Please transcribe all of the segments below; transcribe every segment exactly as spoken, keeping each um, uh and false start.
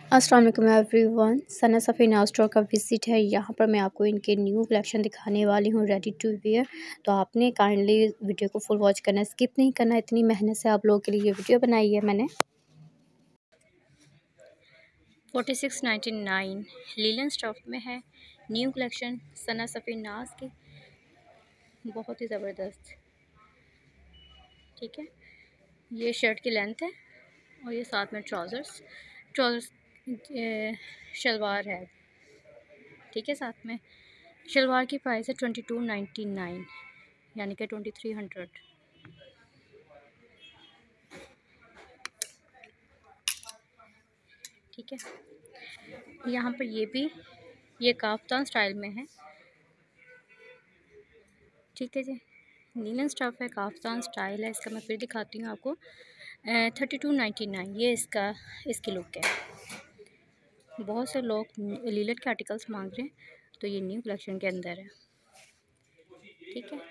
अस्सलाम वालेकुम everyone. Sana Safi now store का विज़िट है। यहाँ पर मैं आपको इनके न्यू कलेक्शन दिखाने वाली हूँ, रेडी टू वियर। तो आपने काइंडली वीडियो को फुल वॉच करना है, स्किप नहीं करना। इतनी मेहनत से आप लोगों के लिए ये वीडियो बनाई है मैंने। Forty six ninety nine linen stuff में है न्यू कलेक्शन सना सफ़ी नाज की, बहुत ही ज़बरदस्त। ठीक है, ये शर्ट की लेंथ है और ये साथ में ट्राउज़र्स ट्राउज़र्स शलवार है। ठीक है, साथ में शलवार की प्राइस है ट्वेंटी टू नाइन्टी नाइन यानी कि ट्वेंटी थ्री हंड्रेड। ठीक है, यहाँ पर ये भी ये काफ्तान स्टाइल में है। ठीक है जी, नीलन स्टफ है, काफ्तान स्टाइल है। इसका मैं फिर दिखाती हूँ आपको। थर्टी टू नाइन्टी नाइन ये इसका इसकी लुक है। बहुत से लोग लीलन के आर्टिकल्स मांग रहे हैं, तो ये न्यू कलेक्शन के अंदर है। ठीक है,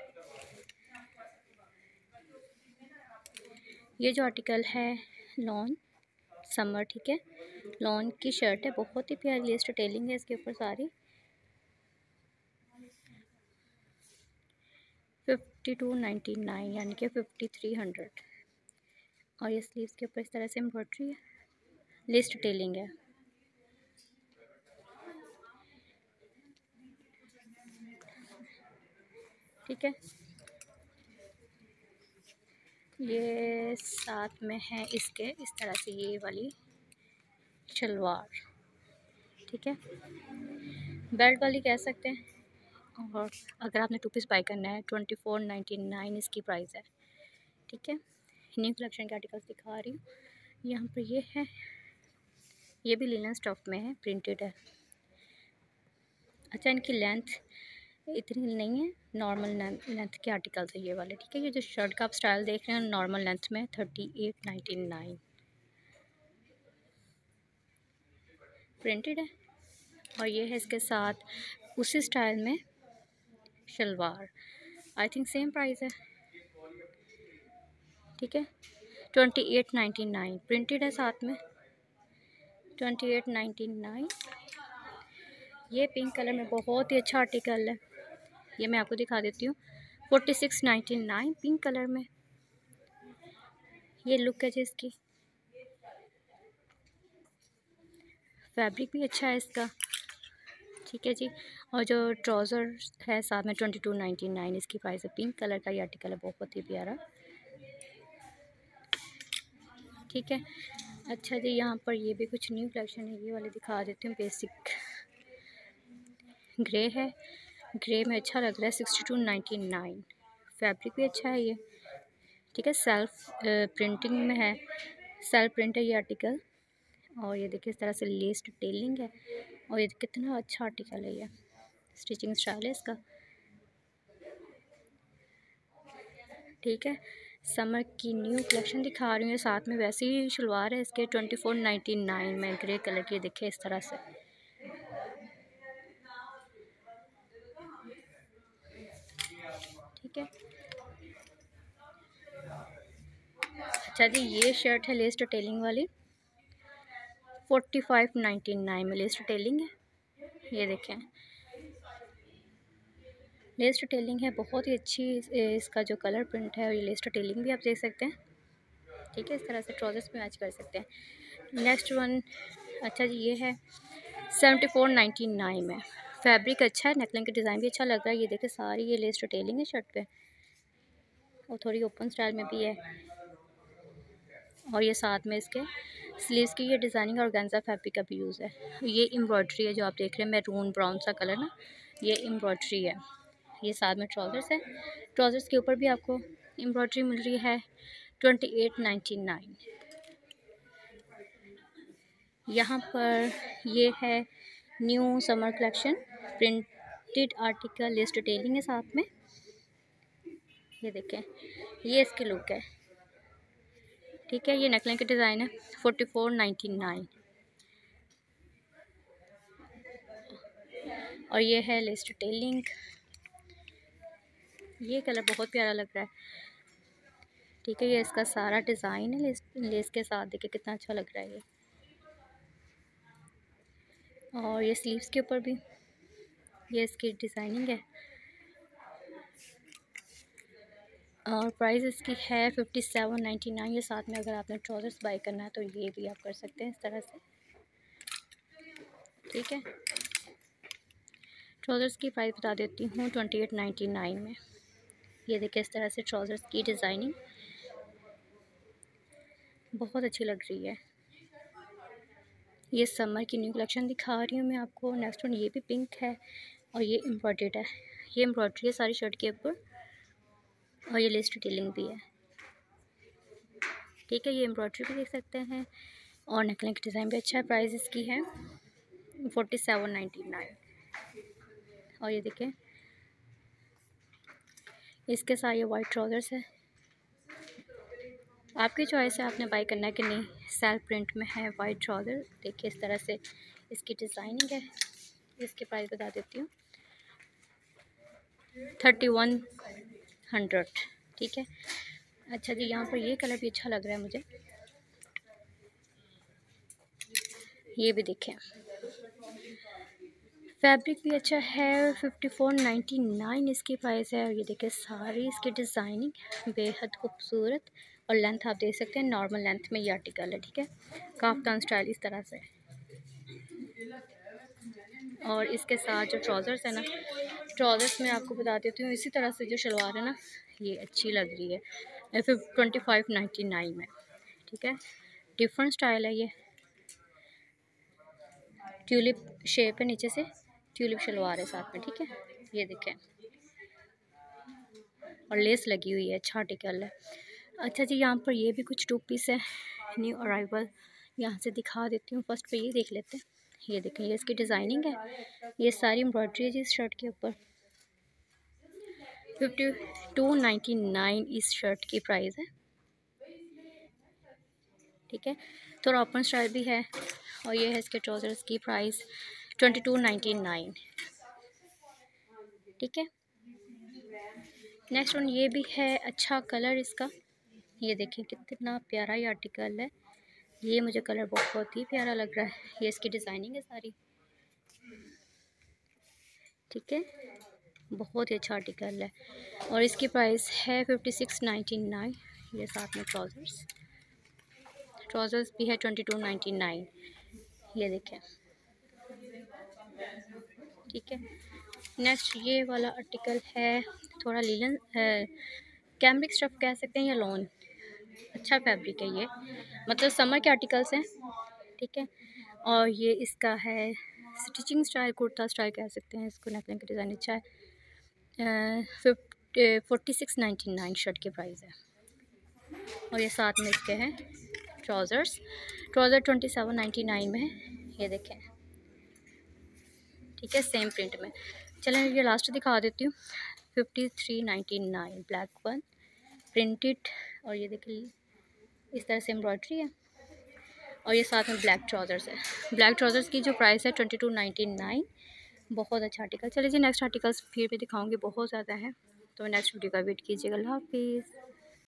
ये जो आर्टिकल है लॉन समर, ठीक है, लॉन की शर्ट है, बहुत ही प्यारी लेस डिटेलिंग है इसके ऊपर सारी। फिफ्टी टू नाइन्टी नाइन यानी कि फिफ्टी थ्री हंड्रेड। और ये स्लीव्स के ऊपर इस तरह से एम्ब्रॉयडरी है, लेस डिटेलिंग है। ठीक है, ये साथ में है इसके इस तरह से ये वाली शलवार। ठीक है, बेल्ट वाली कह सकते हैं। और अगर आपने टू पीस बाई करना है ट्वेंटी फोर नाइन्टी नाइन इसकी प्राइस है। ठीक है, न्यू कलेक्शन के आर्टिकल्स दिखा रही हूँ। यहाँ पर ये है, ये भी लिनन स्टफ में है, प्रिंटेड है। अच्छा, इनकी लेंथ इतनी नहीं है, नॉर्मल लेंथ के आर्टिकल्स है ये वाले। ठीक है, ये जो शर्ट का आप स्टाइल देख रहे हैं नॉर्मल लेंथ में thirty eight ninety nine printed है। और ये है इसके साथ उसी स्टाइल में shalwar, I think same price है। ठीक है, twenty eight ninety nine printed है साथ में, ट्वेंटी एट नाइन्टी नाइन। ये पिंक कलर में बहुत ही अच्छा आर्टिकल है, ये मैं आपको दिखा देती हूँ। Forty six ninety nine pink colour में ये लुक है जी इसकी। फैब्रिक भी अच्छा है इसका। ठीक है जी, और जो ट्राउज़र है साथ में ट्वेंटी टू नाइन्टी नाइन इसकी प्राइस है। पिंक कलर का ये आर्टिकल है, बहुत ही प्यारा। ठीक है, अच्छा जी, यहाँ पर ये भी कुछ न्यू कलेक्शन है, ये वाले दिखा देती हूँ। बेसिक ग्रे है, ग्रे में अच्छा लग रहा है, sixty two ninety nine fabric भी अच्छा है ये। ठीक है, सेल्फ प्रिंटिंग में है, सेल्फ प्रिंट है ये आर्टिकल। और ये देखिए इस तरह से लेस डिटेलिंग है, और ये कितना अच्छा आर्टिकल है, ये स्टिचिंग स्टाइल है इसका। ठीक है, समर की न्यू कलेक्शन दिखा रही हूँ। साथ में वैसे ही शलवार है इसके, ट्वेंटी फोर नाइन्टी नाइन में ग्रे कलर की। देखिए इस तरह से। ठीक है, अच्छा जी, ये शर्ट है लेस डिटेलिंग वाली, फोर्टी फाइव नाइन्टी नाइन में लेस डिटेलिंग है। ये देखें लेस डिटेलिंग है, बहुत ही अच्छी। इसका जो कलर प्रिंट है और ये लेस डिटेलिंग भी आप देख सकते हैं। ठीक है, इस तरह से ट्राउजर्स भी मैच कर सकते हैं। नेक्स्ट वन, अच्छा जी, ये है सेवेंटी फोर नाइन्टी नाइन में। फैब्रिक अच्छा है, नेकलाइन का डिज़ाइन भी अच्छा लग रहा है। ये देखिए सारी ये लेस डिटेलिंग है शर्ट पे, और थोड़ी ओपन स्टाइल में भी है। और ये साथ में इसके स्लीव्स की ये डिज़ाइनिंग और ऑर्गेन्जा फैब्रिक का भी यूज़ है। ये एम्ब्रॉयडरी है जो आप देख रहे हैं, मैरून ब्राउन सा कलर ना, ये एम्ब्रॉयडरी है। ये साथ में ट्राउज़र्स है, ट्राउज़र्स के ऊपर भी आपको एम्ब्रॉयडरी मिल रही है। ट्वेंटी एट नाइन्टी नाइन यहाँ पर ये है new summer collection, printed article, lace detailing है साथ में। ये देखें, ये इसकी लुक है। ठीक है, ये नेकलाइन का डिज़ाइन है, फोर्टी फोर नाइन्टी नाइन। और ये है लेस डिटेलिंग, ये कलर बहुत प्यारा लग रहा है। ठीक है, ये इसका सारा डिज़ाइन है लेस लेस के साथ। देखिए कितना अच्छा लग रहा है ये। और ये स्लीव्स के ऊपर भी ये इसकी डिज़ाइनिंग है और प्राइस इसकी है फिफ्टी सेवन नाइन्टी नाइन। ये साथ में अगर आपने ट्राउज़र्स बाई करना है तो ये भी आप कर सकते हैं इस तरह से, ठीक है। ट्राउज़र्स की प्राइस बता देती हूँ ट्वेंटी एट नाइन्टी नाइन में। ये देखिए इस तरह से ट्राउज़र्स की डिज़ाइनिंग बहुत अच्छी लग रही है। ये समर की न्यू कलेक्शन दिखा रही हूँ मैं आपको। नेक्स्ट वन ये भी पिंक है और ये एम्ब्रॉयडर्ड है। ये एम्ब्रॉयडरी है सारी शर्ट के ऊपर और ये लेस डिटेलिंग भी है, ठीक है। ये एम्ब्रॉयडरी भी देख सकते हैं और नेकलाइन की डिज़ाइन भी अच्छा है। प्राइस इसकी है फोर्टी सेवन नाइन्टी नाइन। और ये देखें इसके साथ ये वाइट ट्राउज़र्स है, आपकी चॉइस है आपने बाई करना है कि नहीं। सेल्फ प्रिंट में है वाइट ट्राउज़र, देखिए इस तरह से इसकी डिज़ाइनिंग है। इसकी प्राइस बता देती हूँ थर्टी वन हंड्रेड, ठीक है। अच्छा जी, यहाँ पर ये कलर भी अच्छा लग रहा है मुझे, ये भी देखें फैब्रिक भी अच्छा है। फिफ्टी फोर नाइन्टी नाइन इसकी प्राइस है। और ये देखें सारी इसकी डिज़ाइनिंग बेहद खूबसूरत और लेंथ आप देख सकते हैं नॉर्मल लेंथ में ये आर्टिकल है, ठीक है। काफ्तान स्टाइल इस तरह से। और इसके साथ जो ट्राउज़र्स है ना, ट्राउज़र्स में आपको बता देती हूँ इसी तरह से जो शलवार है ना ये अच्छी लग रही है फिर ट्वेंटी फाइव नाइन्टी नाइन में, ठीक है। डिफरेंट स्टाइल है ये, ट्यूलिप शेप है, नीचे से ट्यूलिप शलवार है साथ में, ठीक है। ये देखें और लेस लगी हुई है, अच्छा आर्टिकल है। अच्छा जी, यहाँ पर ये भी कुछ टू पीस है न्यू अराइवल, यहाँ से दिखा देती हूँ। फर्स्ट पे ये देख लेते हैं। ये देखें ये इसकी डिज़ाइनिंग है, ये सारी एम्ब्रॉयडरी है जी इस शर्ट के ऊपर। फिफ्टी टू नाइन्टी नाइन इस शर्ट की प्राइस है, ठीक है। थोड़ा ओपन स्टाइल भी है। और ये है इसके ट्राउज़र्स की price twenty two ninety nine, ठीक है। नेक्स्ट वन ये भी है, अच्छा कलर इसका, ये देखिए कितना प्यारा ये आर्टिकल है। ये मुझे कलर बहुत ही प्यारा लग रहा है। ये इसकी डिज़ाइनिंग है सारी, ठीक है। बहुत ही अच्छा आर्टिकल है और इसकी प्राइस है फिफ्टी सिक्स नाइन्टी नाइन। ये साथ में ट्राउज़र्स ट्राउज़र्स भी है ट्वेंटी टू नाइन्टी नाइन, ये देखें, ठीक है। नेक्स्ट ये वाला आर्टिकल है थोड़ा लीलन कैमरिक स्टफ कह सकते हैं या लॉन, अच्छा फैब्रिक है ये, मतलब समर के आर्टिकल्स हैं, ठीक है। और ये इसका है स्टिचिंग स्टाइल, कुर्ता स्टाइल कह सकते हैं इसको। नेकलाइन का डिज़ाइन अच्छा है। Fifty forty six ninety nine shirt की प्राइस है। और ये साथ में इसके हैं trousers, trouser twenty seven ninety nine में है, ये देखें, ठीक है, सेम प्रिंट में। चलें ये लास्ट दिखा देती हूँ fifty three ninety nine black one printed. और ये देखिए इस तरह से एम्ब्रॉयडरी है और ये साथ में ब्लैक ट्राउज़र्स है। ब्लैक ट्राउज़र्स की जो प्राइस है ट्वेंटी टू नाइन्टी नाइन, बहुत अच्छा आर्टिकल। चलिए जी नेक्स्ट आर्टिकल्स फिर भी दिखाऊंगी, बहुत ज़्यादा है, तो नेक्स्ट वीडियो का वेट कीजिएगा। अल्लाह हाफिज़।